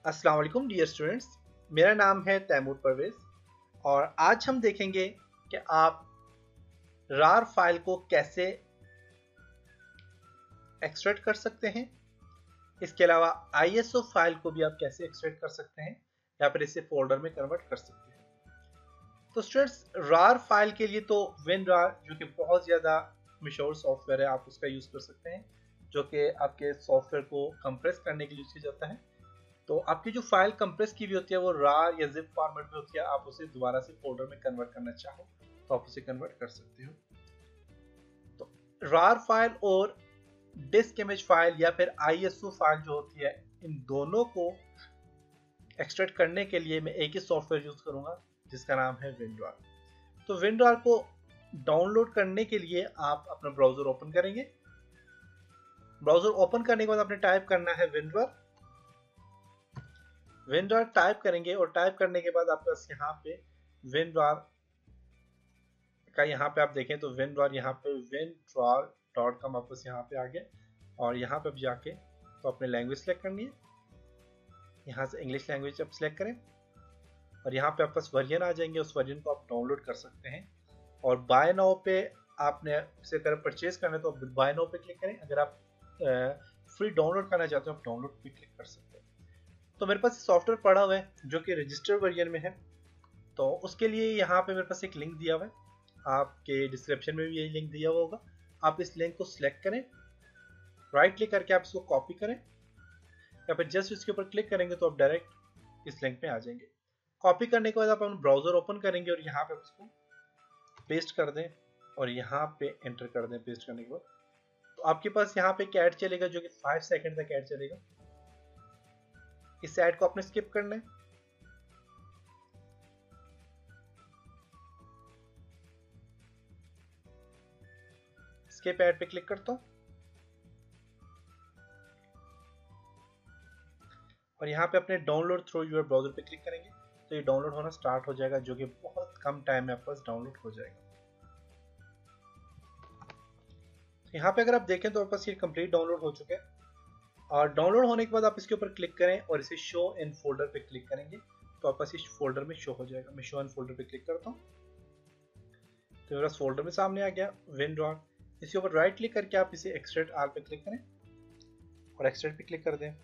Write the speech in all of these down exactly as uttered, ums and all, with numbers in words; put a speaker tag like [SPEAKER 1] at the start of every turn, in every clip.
[SPEAKER 1] अस्सलाम वालेकुम dear students, मेरा नाम है तैमूर परवेज और आज हम देखेंगे कि आप रार फाइल को कैसे एक्सट्रैक्ट कर सकते हैं। इसके अलावा आईएसओ फाइल को भी आप कैसे एक्सट्रैक्ट कर सकते हैं या फिर इसे फोल्डर में कन्वर्ट कर सकते हैं। तो स्टूडेंट्स, रार फाइल के लिए तो winrar जो कि बहुत ज़्यादा मशहूर सॉफ्टवेयर है, आप उसका यूज़ कर सकते हैं, जो कि आपके सॉफ्टवेयर को कंप्रेस करने के लिए यूज़ किया जाता है। तो आपकी जो फाइल कंप्रेस की हुई होती है वो रार या जिप फॉर्मेट में होती है। आप उसे दोबारा से फोल्डर में कन्वर्ट करना चाहो तो आप उसे कन्वर्ट कर सकते हो। तो रार फाइल और डिस्क इमेज फाइल या फिर आईएसओ फाइल जो होती है, इन दोनों को एक्सट्रैक्ट करने के लिए मैं एक ही सॉफ्टवेयर यूज करूंगा जिसका नाम है winrar। तो winrar को डाउनलोड करने के लिए आप अपना ब्राउजर ओपन करेंगे। ब्राउजर ओपन करने के बाद आपने टाइप करना है winrar winrar टाइप करेंगे और टाइप करने के बाद आपके पास यहाँ पे winrar का यहाँ पे आप देखें तो winrar यहाँ पे winrar डॉट कॉम आपके पास यहाँ पे आ गया और यहाँ पे आप जाके तो अपने लैंग्वेज सेलेक्ट करनी है। यहाँ से इंग्लिश लैंग्वेज आप सेलेक्ट करें और यहाँ पे आपके पास वर्जन आ जाएंगे, उस वर्जन को आप डाउनलोड कर सकते हैं। और बाय नाउ पे आपने इसे अगर परचेज करना है तो बाय नाउ पे क्लिक करें। अगर आप फ्री डाउनलोड करना चाहते हो आप डाउनलोड पे क्लिक कर सकते हैं। तो मेरे पास सॉफ्टवेयर पड़ा हुआ है जो कि रजिस्टर वर्जन में है, तो उसके लिए यहाँ पे मेरे पास एक लिंक दिया हुआ है, आपके डिस्क्रिप्शन में भी यही लिंक दिया हुआ होगा। आप इस लिंक को सिलेक्ट करें, राइट क्लिक करके आप इसको कॉपी करें या फिर जस्ट इसके ऊपर क्लिक करेंगे तो आप डायरेक्ट इस लिंक में आ जाएंगे। कॉपी करने के बाद आप अपना ब्राउजर ओपन करेंगे और यहाँ पे इसको पेस्ट कर दें और यहाँ पे एंटर कर दें। पेस्ट करने के बाद तो आपके पास यहाँ पे एक ऐड चलेगा जो कि फाइव सेकंड तक ऐड चलेगा। इस ऐड को आपने स्किप करना है। स्किप ऐड पे क्लिक करता हूं और यहाँ पे अपने डाउनलोड थ्रू योर ब्राउजर पे क्लिक करेंगे तो ये डाउनलोड होना स्टार्ट हो जाएगा, जो कि बहुत कम टाइम में आपके पास डाउनलोड हो जाएगा। तो यहाँ पे अगर आप देखें तो आपके पास ये कंप्लीट डाउनलोड हो चुके हैं और डाउनलोड होने के बाद आप इसके ऊपर क्लिक करें और इसे शो इन फोल्डर पे क्लिक करेंगे तो आपके पास इस फोल्डर में शो हो जाएगा। मैं शो इन फोल्डर पे क्लिक करता हूँ तो मेरा फोल्डर में सामने आ गया winrar। इसके ऊपर राइट क्लिक करके आप इसे एक्सट्रैक्ट आल पे क्लिक करें और एक्सट्रैक्ट पे क्लिक कर दें।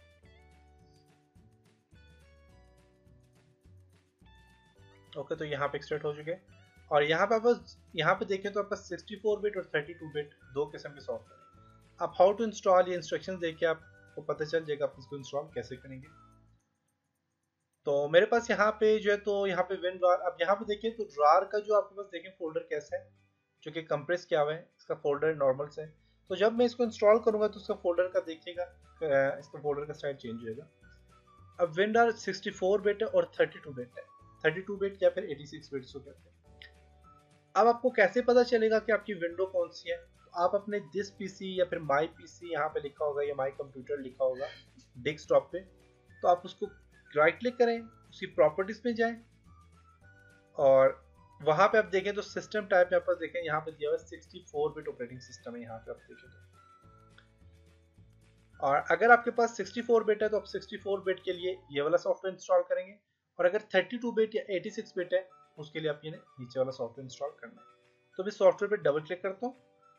[SPEAKER 1] ओके, तो यहाँ पे एक्सट्रैक्ट हो चुके हैं और यहाँ पे आप यहाँ पे देखें तो आपका सिक्सटी फोर बिट और थर्टी टू बिट दो किस्म के सॉफ्टवेयर है। आप हाउ टू इंस्टॉल ये इंस्ट्रक्शंस देख के आपको पता चल जाएगा आप इसको इंस्टॉल कैसे करेंगे। तो मेरे पास यहाँ पे जो है तो यहाँ पे winrar, अब यहाँ पे देखिए तो rar का जो आपके पास देखें फोल्डर कैसा है, जो कि कंप्रेस किया हुआ है, इसका फोल्डर नॉर्मल से है। तो जब मैं इसको इंस्टॉल करूंगा तो उसका फोल्डर का देखिएगा, इसका फोल्डर का स्टाइल चेंज होगा। अब winrar सिक्सटी फोर बिट है और थर्टी टू बिट है, थर्टी टू बिट या फिर एटी सिक्स बिट को कहते हैं। अब आपको कैसे पता चलेगा कि आपकी विंडो कौन सी है? तो आप अपने दिस पीसी या फिर माई पीसी यहाँ पे लिखा होगा या माई कंप्यूटर लिखा होगा डेस्कटॉप पे, तो आप उसको राइट क्लिक करें, उसकी प्रॉपर्टीज में जाएं और वहां पे आप देखें तो सिस्टम टाइप में आप देखें यहाँ पे दिया हुआ है sixty four bit operating system है। यहाँ पे आप देखें तो, और अगर आपके पास सिक्सटी फोर बिट है तो आप सिक्सटी फोर बिट के लिए ये वाला सॉफ्टवेयर इंस्टॉल करेंगे और अगर थर्टी टू बिट या एटी सिक्स बिट है उसके लिए आप ये नीचे वाला सॉफ्टवेयर इंस्टॉल करना है। तो मैं सॉफ्टवेयर पे डबल क्लिक करता हूँ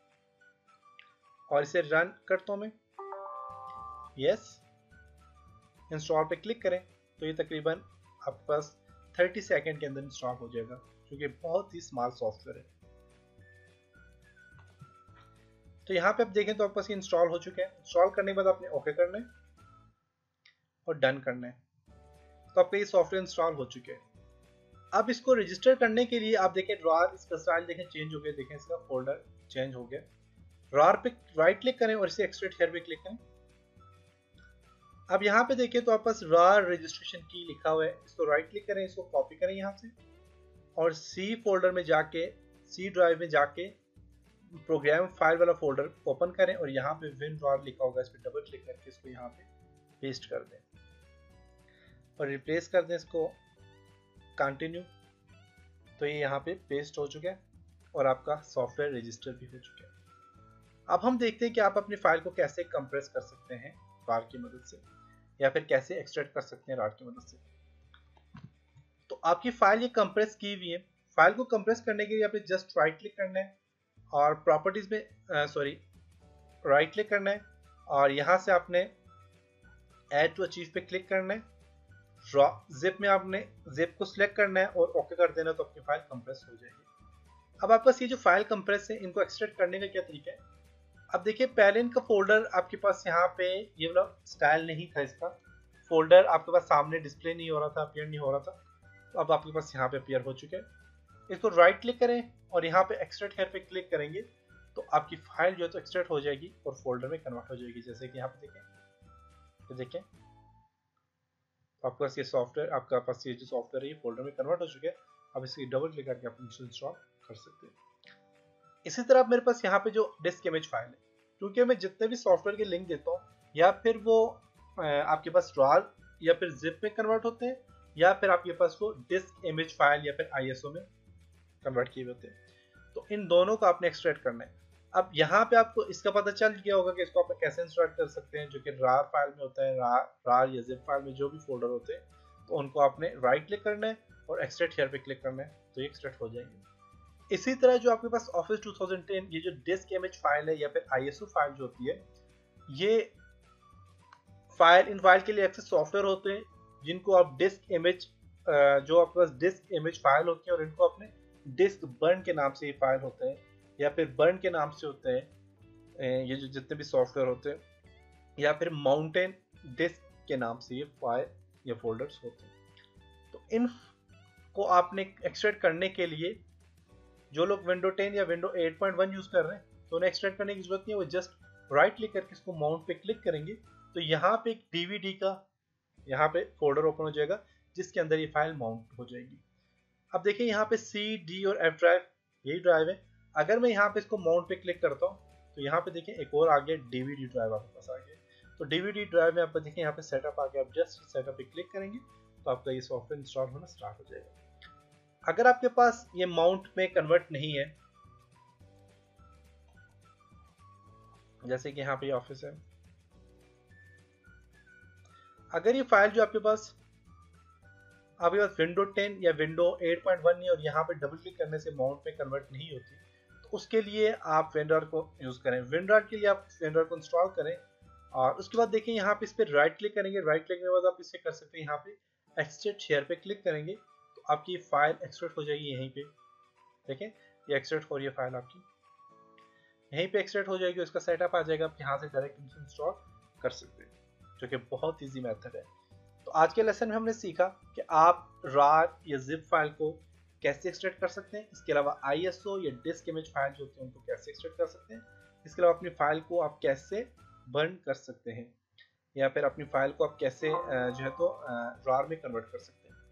[SPEAKER 1] और इसे रन करता हूँ मैं। यस, इंस्टॉल पे क्लिक करें तो ये तकरीबन आपके पास थर्टी सेकंड के अंदर इंस्टॉल हो जाएगा, जो कि बहुत ही स्मॉल सॉफ्टवेयर है। तो यहाँ पे आप देखें तो आपके पास ये इंस्टॉल हो चुके हैं। इंस्टॉल करने के बाद आपने ओके करना है और डन करना है, तो आपके ये सॉफ्टवेयर इंस्टॉल हो चुके हैं। अब इसको रजिस्टर करने के लिए आप देखें rar, इसका स्टाइल देखें चेंज हो गया, देखें इसका फोल्डर चेंज हो गया। rar पे राइट क्लिक करें और इसे एक्सट्रैक्ट हियर पे क्लिक करें। अब यहाँ पे देखिए तो आपके पास rar रजिस्ट्रेशन की लिखा हुआ है, इसको राइट क्लिक करें, इसको कॉपी करें यहाँ से और सी फोल्डर में जाके सी ड्राइव में जाके प्रोग्राम फाइल वाला फोल्डर ओपन करें और यहाँ पे winrar लिखा होगा, इस पर डबल क्लिक करके इसको यहाँ पे पेस्ट कर दें और रिप्लेस कर दें इसको कंटिन्यू। तो ये यहाँ पे पेस्ट हो चुका है और आपका सॉफ्टवेयर रजिस्टर भी हो चुका है। अब हम देखते हैं कि आप अपनी फाइल को कैसे कंप्रेस कर सकते हैं rar की मदद से। या फिर कैसे एक्सट्रैक्ट कर सकते हैं रार की मदद से। तो आपकी फाइल ये कंप्रेस की हुई है। फाइल को कंप्रेस करने के लिए आपने जस्ट राइट क्लिक करना है और प्रॉपर्टीज में सॉरी राइट क्लिक करना है और यहाँ से आपने ऐड टू अचीव पे क्लिक करना है। जिप में आपने जिप को सिलेक्ट करना है और ओके कर देना, तो आपकी फाइल कंप्रेस हो जाएगी। अब आपके पास ये जो फाइल कंप्रेस है इनको एक्सट्रैक्ट करने का क्या तरीका है। अब देखिए पहले इनका फोल्डर आपके पास यहाँ पे ये वाला स्टाइल नहीं था, इसका फोल्डर आपके पास सामने डिस्प्ले नहीं हो रहा था, अपीयर नहीं हो रहा था। तो अब आपके पास यहाँ पे अपीयर हो चुके हैं। इसको राइट क्लिक करें और यहाँ पे एक्सट्रैक्ट हेयर पे क्लिक करेंगे तो आपकी फाइल जो है तो एक्सट्रैक्ट हो जाएगी और फोल्डर में कन्वर्ट हो जाएगी। जैसे कि यहाँ पे देखें, तो देखें तो आपके पास ये सॉफ्टवेयर आपका पास ये जो सॉफ्टवेयर है ये फोल्डर में कन्वर्ट हो चुके हैं। अब इसकी डबल क्लिक करके आप इंस्टॉल कर सकते हैं। इसी तरह मेरे पास यहाँ पे जो डिस्क इमेज फाइल है, क्योंकि मैं जितने भी सॉफ्टवेयर के लिंक देता हूँ या फिर वो आपके पास रार या फिर जिप में कन्वर्ट होते हैं या फिर आपके पास वो डिस्क इमेज फाइल या फिर आईएसओ में कन्वर्ट किए होते हैं, तो इन दोनों को आपने एक्सट्रैक्ट करना है। अब यहाँ पे आपको इसका पता चल गया होगा कि इसको आप कैसे इंस्टॉल कर सकते हैं, जो कि रार फाइल में होता है, रार रार या जिप फाइल में जो भी फोल्डर होते हैं, तो उनको आपने राइट क्लिक करना है और एक्सट्रैक्ट हियर पे क्लिक करना है, तो ये एक्सट्रैक्ट हो जाएंगे। इसी तरह जो आपके पास ऑफिस टू थाउजेंड टेन ये जो डिस्क इमेज फाइल है या फिर आईएसओ फाइल जो होती है, ये फाइल इन फाइल के लिए ऐसे सॉफ्टवेयर होते हैं जिनको आप डिस्क इमेज जो आपके पास डिस्क इमेज फाइल होती है और इनको अपने डिस्क बर्न के नाम से ये फाइल होते हैं या फिर बर्न के नाम से होते हैं, ये जो जितने भी सॉफ्टवेयर होते हैं, या फिर माउंटेन डिस्क के नाम से ये फाइल या फोल्डर्स होते हैं। तो इन को आपने एक्सट्रैक्ट करने के लिए जो लोग विंडो टेन या window eight point one use कर रहे हैं तो उन्हें एक्सट्रैक्ट करने की जरूरत नहीं है। वो जस्ट राइट क्लिक करके इसको माउंट पे क्लिक करेंगे तो यहाँ पे एक डीवीडी का यहाँ पे फोल्डर ओपन हो जाएगा जिसके अंदर ये फाइल माउंट हो जाएगी। अब देखिए यहाँ पे सी डी और एफ ड्राइव यही ड्राइव है। अगर मैं यहाँ पे इसको माउंट पे क्लिक करता हूँ तो यहाँ पे देखिए एक और आ गया डीवीडी ड्राइव आपके पास आ गया। तो डीवीडी ड्राइव में आप देखिए यहाँ पे सेटअप आ गया। आप जस्ट सेटअप पे क्लिक करेंगे तो आपका ये सॉफ्टवेयर इंस्टॉल होना स्टार्ट हो जाएगा। अगर आपके पास ये माउंट में कन्वर्ट नहीं है, जैसे कि यहाँ पे ऑफिस है, अगर ये फाइल जो आपके पास आपके पास विंडो टेन या विंडो एट पॉइंट वन नहीं और यहाँ पे डबल क्लिक करने से माउंट में कन्वर्ट नहीं होती, तो उसके लिए आप winrar को यूज करें। winrar के लिए आप winrar को इंस्टॉल करें और उसके बाद देखिए यहाँ पे इस पर राइट क्लिक करेंगे। राइट क्लिक के बाद आप इसे कर सकते हैं, यहाँ पे एक्सट्रैक्ट शेयर पे क्लिक करेंगे तो आपकी फाइल एक्सट्रैक्ट हो जाएगी। यहीं पे देखें ये एक्सट्रैक्ट हो रही है फाइल आपकी, यहीं पे एक्सट्रैक्ट हो जाएगी, उसका सेटअप आ जाएगा। आप यहाँ से डायरेक्ट इंस्टॉल कर सकते हैं, जो कि बहुत ईजी मेथड है। तो आज के लेसन में हमने सीखा कि आप रार या जिप फाइल को कैसे एक्सट्रैक्ट कर सकते हैं। इसके अलावा आईएसओ या डिस्क इमेज फाइल जो होती है उनको कैसे एक्सट्रैक्ट कर सकते हैं। इसके अलावा अपनी फाइल को आप कैसे बर्न कर सकते हैं या फिर अपनी फाइल को आप कैसे जो है तो रार में कन्वर्ट कर सकते हैं।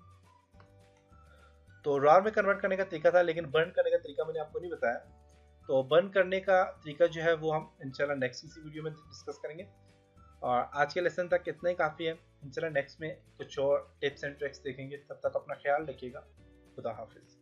[SPEAKER 1] तो रार में कन्वर्ट करने का तरीका था, लेकिन बर्न करने का तरीका मैंने आपको नहीं बताया। तो बर्न करने का तरीका जो है वो हम इंशाल्लाह नेक्स्ट इसी वीडियो में डिस्कस करेंगे। और आज के लेसन तक इतना ही काफ़ी है। इंशाल्लाह नेक्स्ट में कुछ और टिप्स एंड ट्रिक्स देखेंगे। तब तक अपना ख्याल रखिएगा। खुदा हाफिज।